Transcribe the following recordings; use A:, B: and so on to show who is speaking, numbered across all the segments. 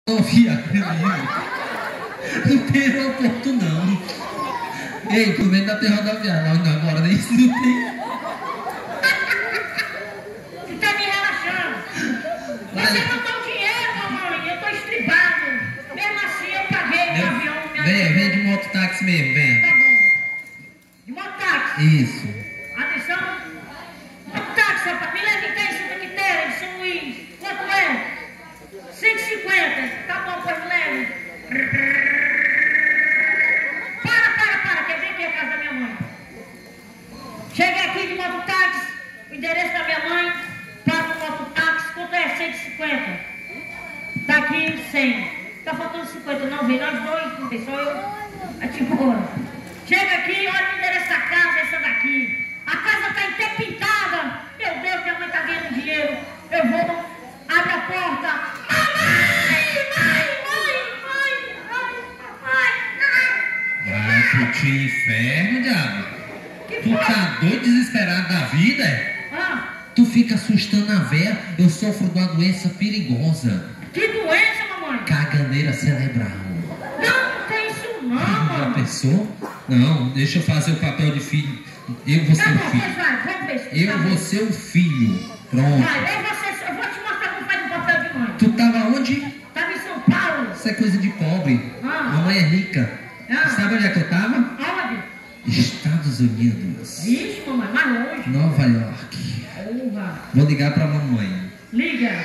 A: Não tem aeroporto não. Ei, por menos da terra rodoviária. Não, agora nem isso não tem.
B: Você tá me relaxando. Você botou dinheiro, mamãe. Eu tô estribado. Mesmo assim eu paguei o avião.
A: Vem de mototáxi mesmo, vem.
B: Tá bom. De mototáxi.
A: Isso.
B: Atenção. Mototáxi, rapaz. Me leva em cá em Santa Quitéria, de São Luís. Quanto é? 150. Tá bom, pois me leve. Para. Quer ver aqui a casa da minha mãe? Cheguei aqui de mototáxi. O endereço da minha mãe. Pago o mototáxi. Quanto é? 150. Tá aqui 100. Tá faltando 50. Não vem nós dois. Não tem só eu. É tipo... Chega aqui, olha o endereço da casa. Essa daqui. A casa tá até pintada. Meu Deus, minha mãe tá ganhando dinheiro. Eu vou... Abre a porta.
A: Vai pro tio inferno, diabo. Tu tá doido, desesperado da vida? Tu fica assustando a véia. Eu sofro de uma doença perigosa.
B: Que doença, mamãe?
A: Caganeira cerebral.
B: Não tem isso não,
A: Já
B: mamãe.
A: pensou? Não, deixa eu fazer o papel de filho. Eu vou ser o filho. Eu vou ser o filho. Pronto.
B: Eu vou te mostrar como faz o papel de mãe.
A: Tu tava onde?
B: Tava em São Paulo.
A: Isso é coisa de pobre. Mamãe é rica. Sabe onde é que eu tava?
B: Aonde?
A: Estados Unidos.
B: Vixe, mamãe, mais longe.
A: Nova York. Vou ligar pra mamãe.
B: Liga.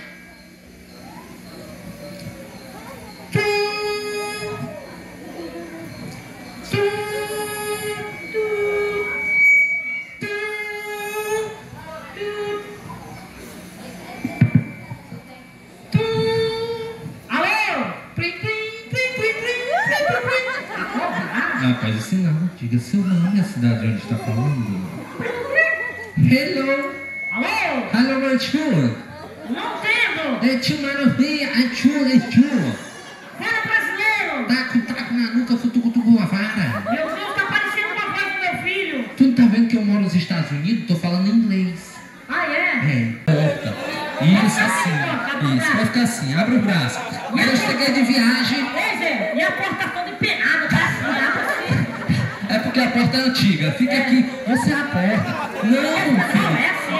A: Rapaz, isso não. Diga seu nome, a cidade onde está falando. Hello.
B: Alô?
A: Hello, my tio.
B: Não entendo.
A: É tio Maravilha. É tio.
B: Fala brasileiro.
A: Taco na nuca, futucutucu a vara.
B: Meu Deus, tá parecendo uma voz do meu filho.
A: Tu não tá vendo que eu moro nos Estados Unidos? Tô falando inglês.
B: Ah, é?
A: Porta. Isso, assim. Isso, pode ficar assim. Abre o braço. Eu cheguei de viagem.
B: Ei, Zé, e a porta tá toda empenada, tá assim, abre assim.
A: É porque a porta é antiga. Fica aqui. Você é a porta. Não,
B: Não,
A: filho.
B: é assim.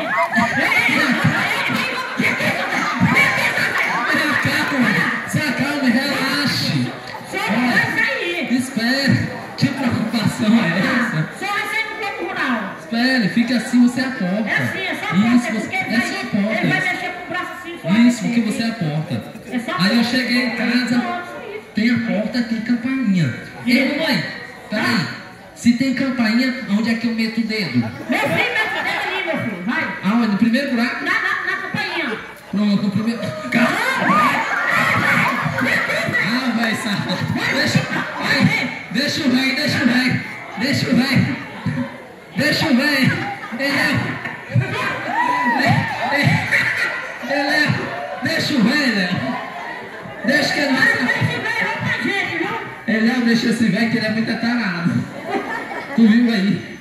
A: Se acalme, relaxe.
B: Só faz aí.
A: Espere. Que preocupação é essa?
B: Só recebe um pouco rural.
A: Espere, fica assim, você é a porta.
B: É assim, é só a
A: Isso,
B: porta.
A: você,
B: Porque
A: é só a
B: ele vai
A: porta.
B: mexer com o braço assim. Só
A: Isso, porque você é a porta.
B: É só a
A: Aí eu
B: porta.
A: cheguei em casa, tem a porta, tem campainha. Ei, mamãe, peraí. Se tem campainha, onde é que eu meto o dedo?
B: Meu filho, mete o dedo ali, meu filho. Vai.
A: Aonde? No primeiro buraco?
B: Na campainha.
A: Pronto, no primeiro. Ah, vai, safado. Deixa o velho. Ele é. Deixa o velho. Deixa que ele vai. Deixa esse velho que ele é muito atarado. Tu viu aí?